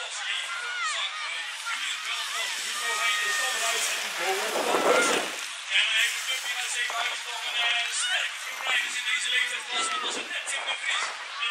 Sterk voor rijders in deze leeftijdsklasse, want als het net Tim de Vries.